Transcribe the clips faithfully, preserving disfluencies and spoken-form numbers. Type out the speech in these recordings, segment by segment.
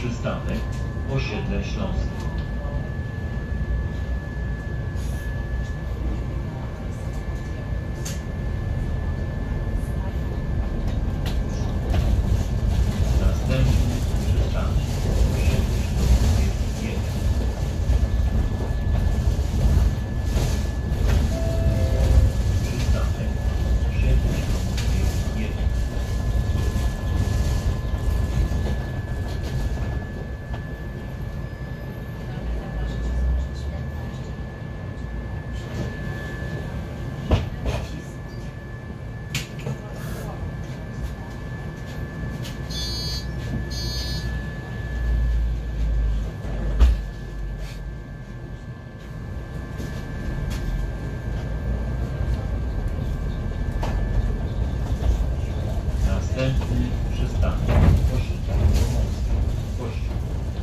Przystanek Osiedle Śląskie. Następny przystanek Osiedle Śląskie jeden. Przystanek Osiedle Śląskie jeden. Następny przystanek Osiedle Pomorskie. Kościół.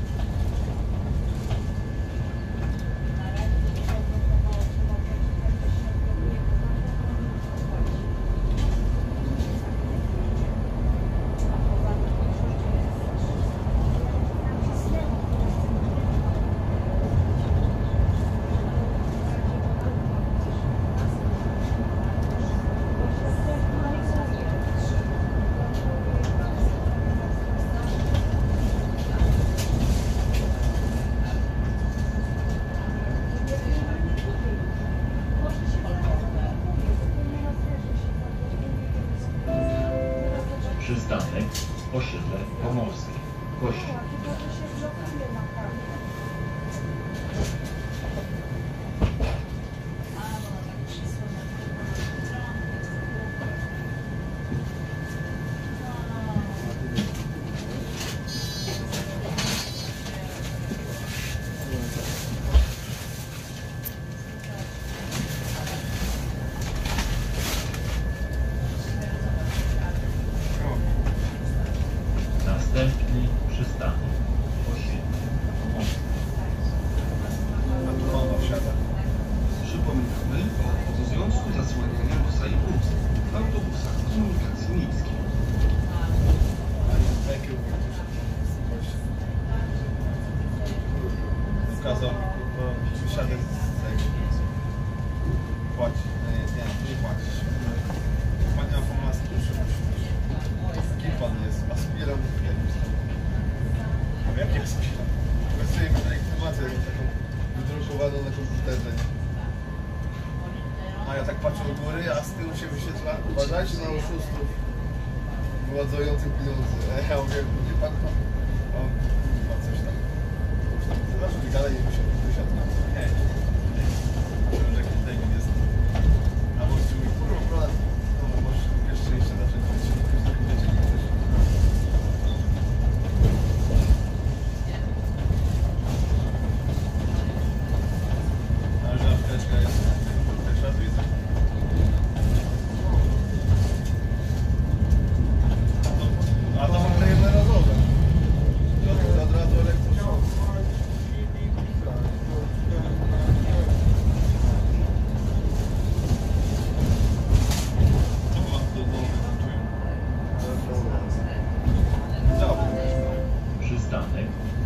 Przystanek Osiedle Pomorskie. Kościół. Następny przystanek Osiedle Pomorskie. Patronowa wsiada. Przypominamy o obowiązku zasłaniania nosa i ust w autobusach komunikacji miejskiej. Kazał wysiadek z tego. Płaci. Nie, nie, nie płacić. Pani ma maskę, proszę. Kim pan jest? Aspirant jakiś tam. A jaki jest aspirant? Właściwie mi legitymację taką wydrukowaną na komputerze. A ja tak patrzę do góry, a z tyłu się wyświetla. Uważajcie na oszustów wyładzujących pieniądze. Ja mówię, gdzie pan pan? O, chyba coś tam. Zawsze wygadaj i wysiadł. Nie, nie. Że jakiś termin jest. A może mi kurwa, prawda? No, może jeszcze jeszcze zacząć być. Wiecie, nie chcesz. Ale że apteczka jest też raz widzę. A to w ogóle jednorazowe. To od razu elektroszok. Przystanek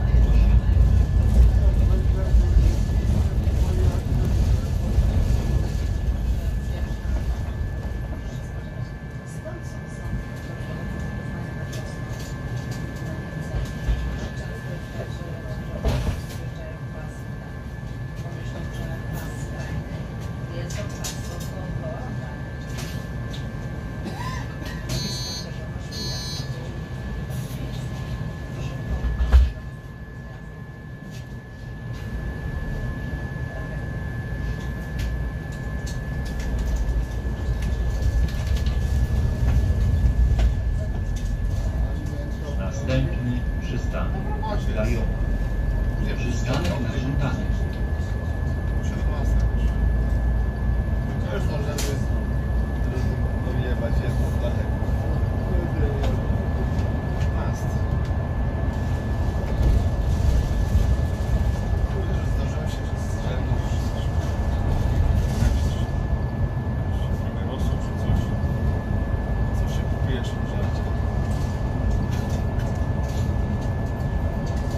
Następny przystanek Gajowa. Przystanek na żądanie. To już możemy dojebać jedną flachę. Mast. Kurde, że zdarzyło się, że strzelno trochę rosół czy coś. Co się kupujesz w żarcie.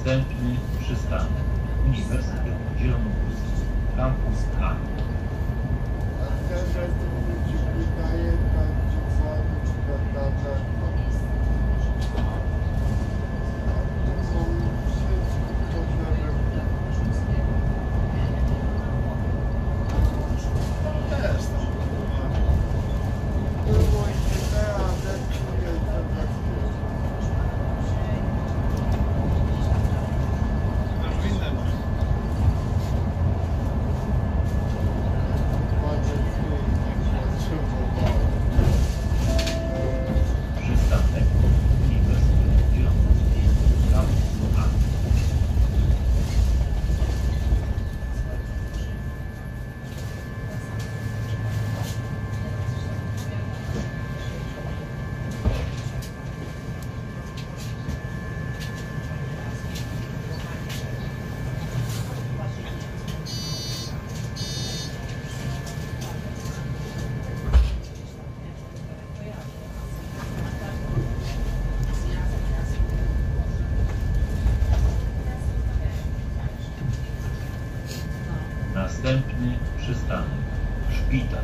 Następny przystanek Uniwersytet Zielonogórski, Campus A. A teraz to mi się wydaje tak dziwna data. Też tam kurwa. Było i tyle, ale czuję, że tak jest. Też winne masz. Przystanek Uniwersytet Zielonogórski, Campus A. Następny przystanek Szpital.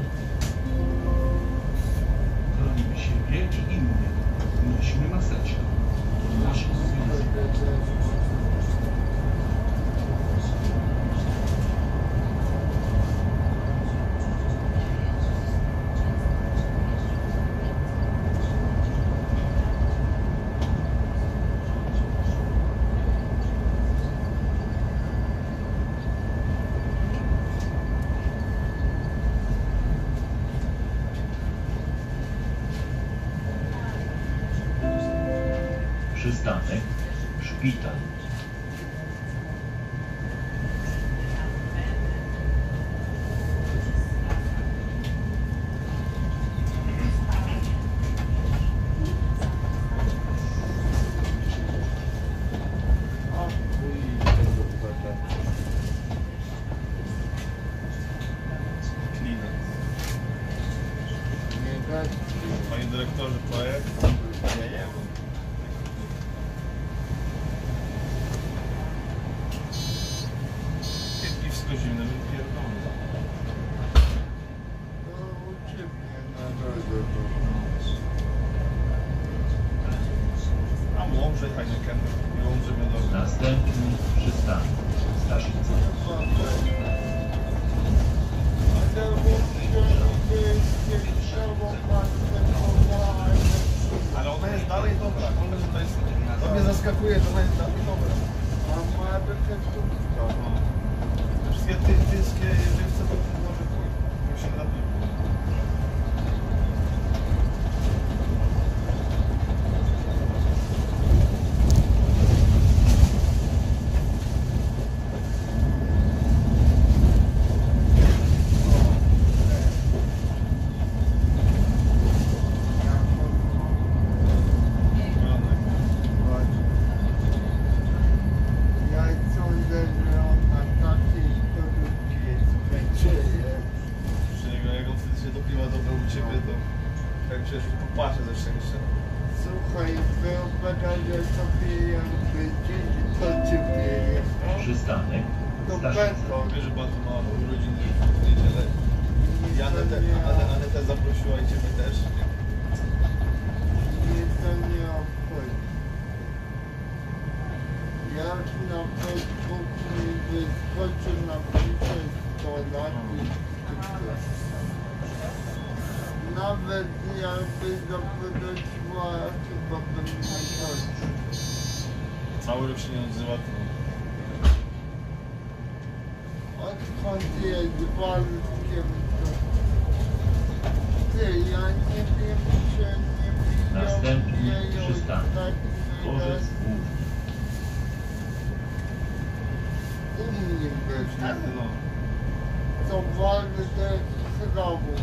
Chronimy siebie i innych. Nosimy maseczkę. To nasz obowiązek. Przystanek Szpital. A chuj, tego bata. Klina. Nie dać. Panie dyrektorze, projekt? Ja nie wiem. Piwsko zimne, bym pierdolę. No u ciebie na drodze to. A Łomże, Heineken, i Łomże miodowe. Następny przystanek Staszica. Ale ona jest dalej dobra. Ona że to jest... To mnie zaskakuje, że ona jest dalej dobra. A ma defektówka. Wszystkie ty, tyskie żywce to może pójść. Już się napił. Ja sądzę, że ona takiej produkcji jest zwyczajnie. Czy jak on wtedy się dopiła dobra u ciebie, to tak przecież popatrzę ze szczęścia. Słuchaj, wyobrażasz sobie jakby dziś do ciebie jechał. Przystanek To Staszica. będą. Wiesz, że Batu ma urodziny w niedzielę. I Anetę, Ale, Anetę zaprosiła i ciebie też. Mnie to nie obchodzi. Jak na Facebooku mi wyskoczy na pisze sto lat i tylko. Nawet jakby zaprosiła, chyba bym nie chodził. Cały rok się nie odzywa, to... Odkąd jest walkiem, to... Ty, ja nie wiem, czy nie widział Następny jej przystanek ostatni raz Dworzec Główny. u mnie będzie. No. To walkę z chrobą.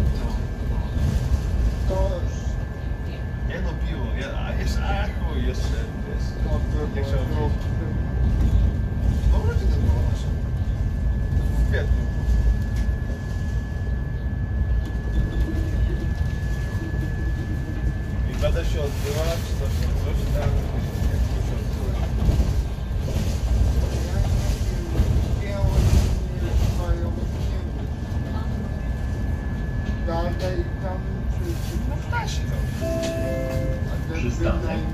To... Nie no, piło. Ja, a jeszcze, a chuj, jeszcze, wiesz. Nie chciał pić. No urodziny było nasze. W kwietniu. I będę się odbyła, czy coś, coś tam. Jak to się odbywa.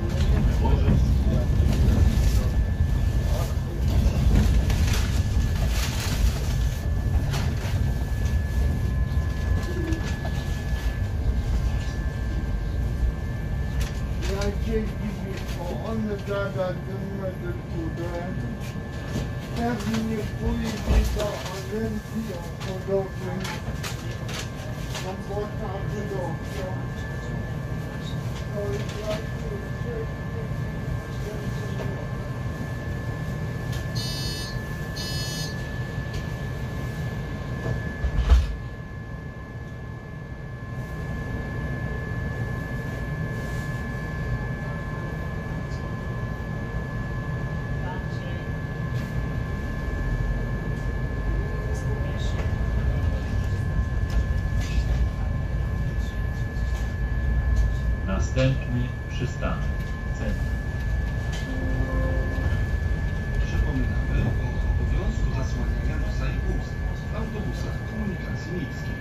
Wyłożyć. Ja dzięki o one gada dymne do kudę. Pewnie pójdzie do agencji obchodowej. No bo tam wydobył. To jest właśnie Następny przystanek. Centrum. Przypominamy o obowiązku zasłaniania nosa i ust w autobusach komunikacji miejskiej.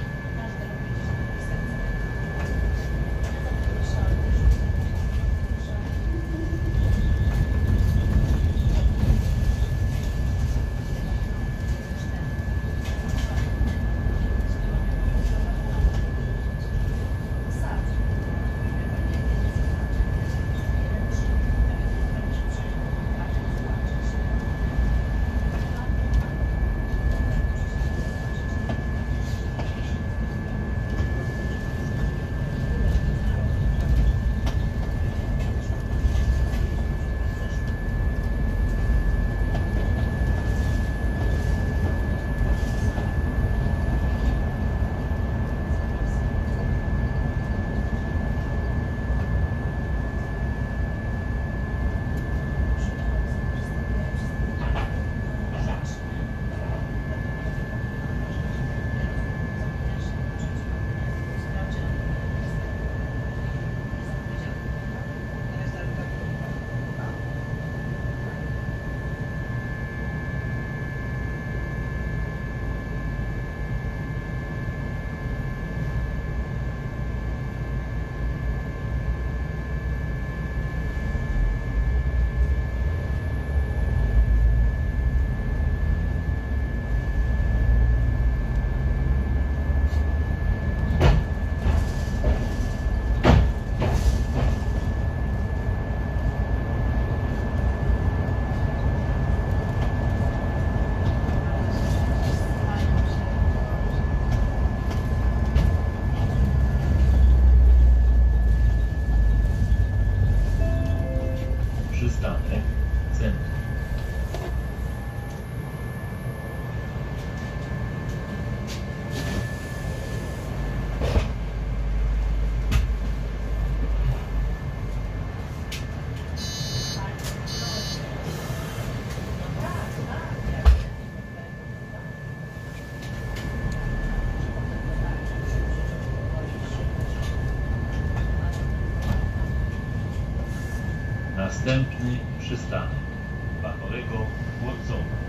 Przystanek. Centrum. Następny przystanek. Bachorego Włodzowa.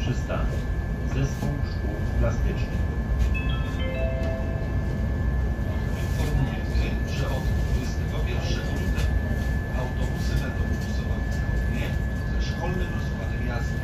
Przystanek. Zespół szkół plastycznych. Informujemy, że od dwudziestego pierwszego lutego autobusy będą kursowały zgodnie ze szkolnym rozkładem jazdy.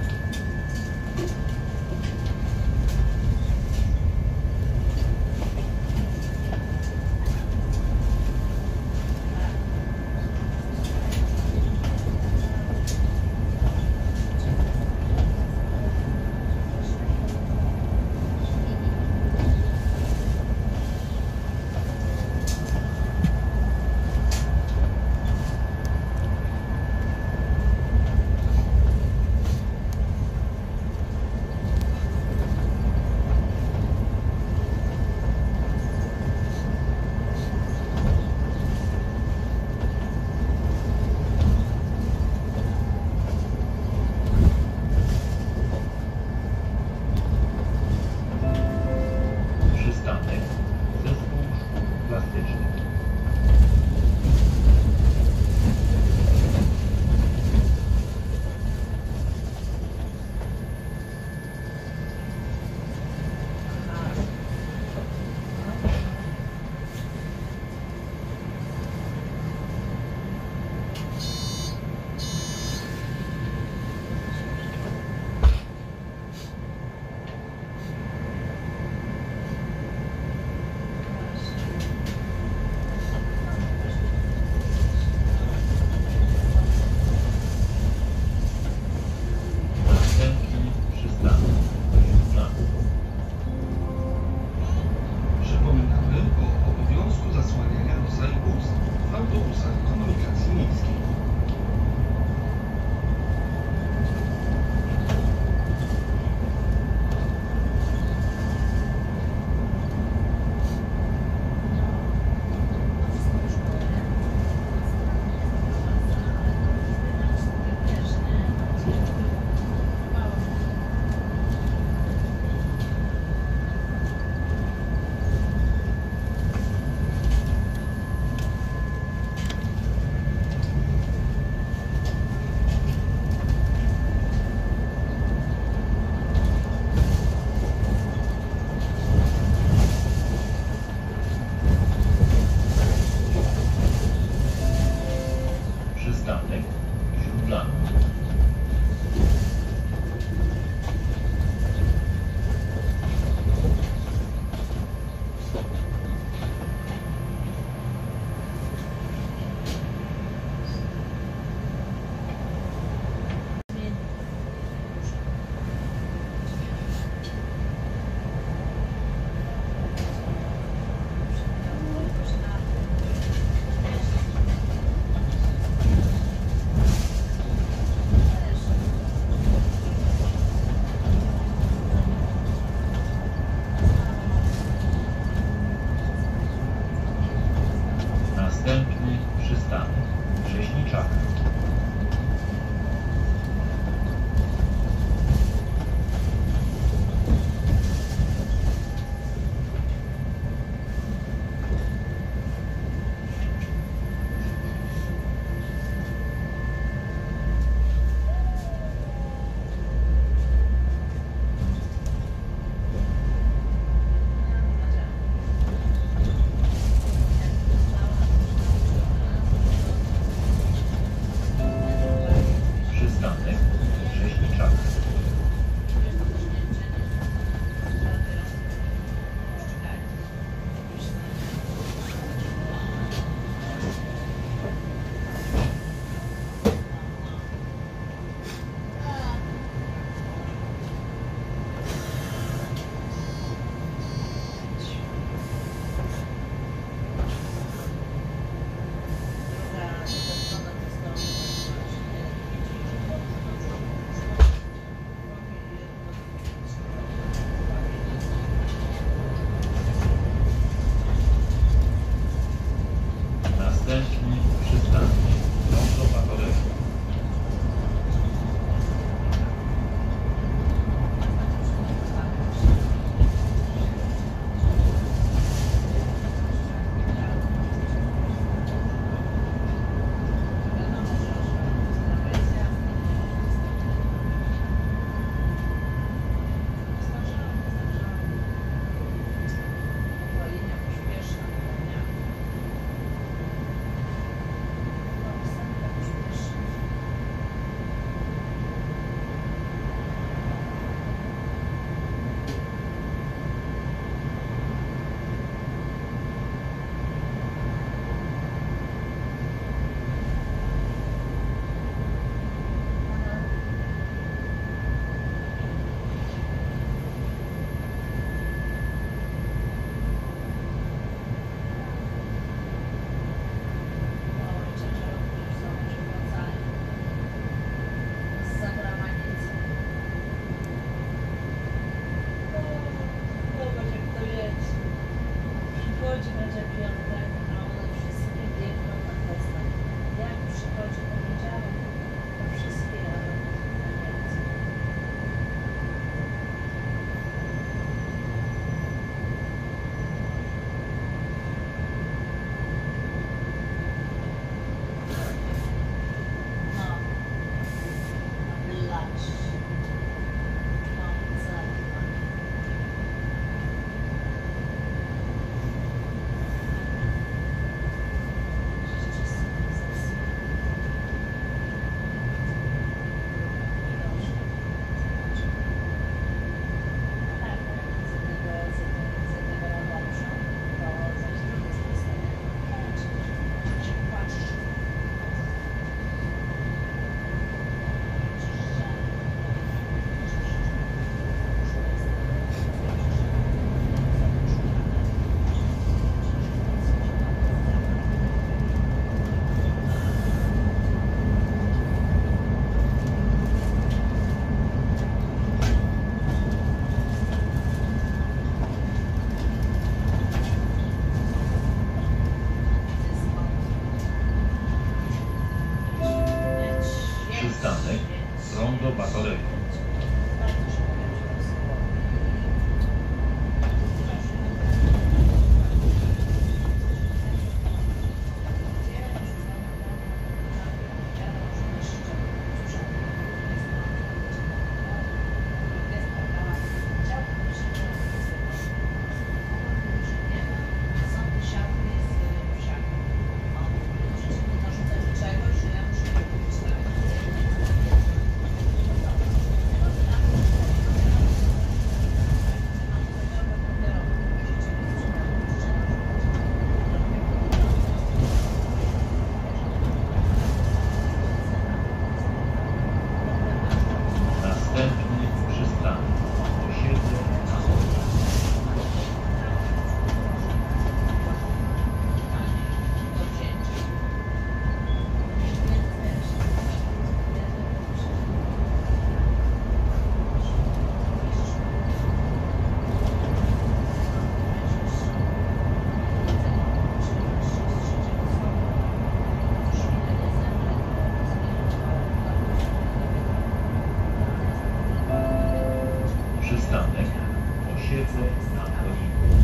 Przystanek Osiedle Antoników.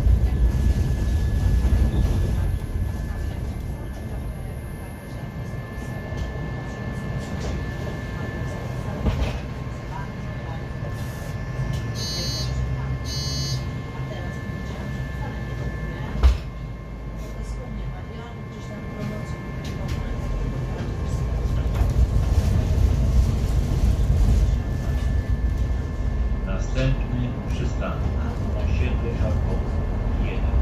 Następny przystanek Osiedle Żarkowe jeden.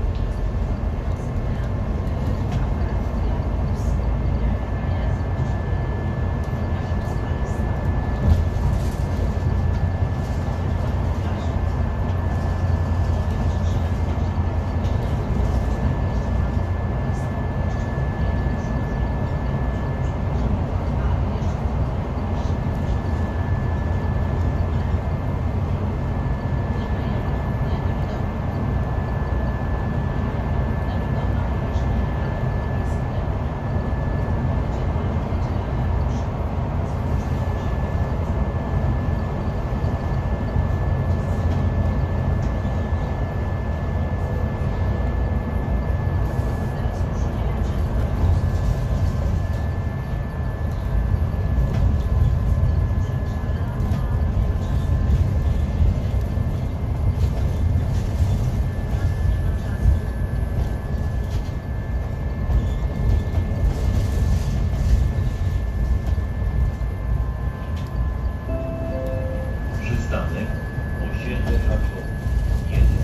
Przystanek Osiedle Żarkowe jeden.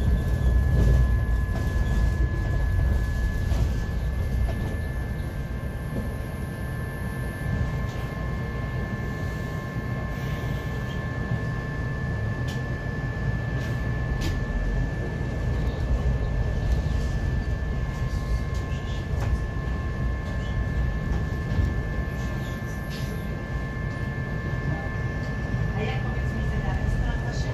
A jak powiedz mi zegarek? Sprawdza się?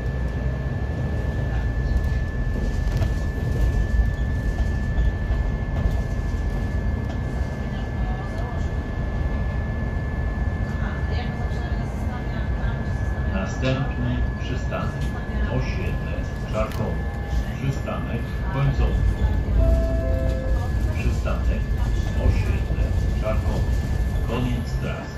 Aha, a jak go zaczynamy na zostawia? Tam gdzie zostawiamy? Następny przystanek Osiedle Żarkowe. Przystanek końcowy. Przystanek Osiedle Żarkowe. Koniec trasy.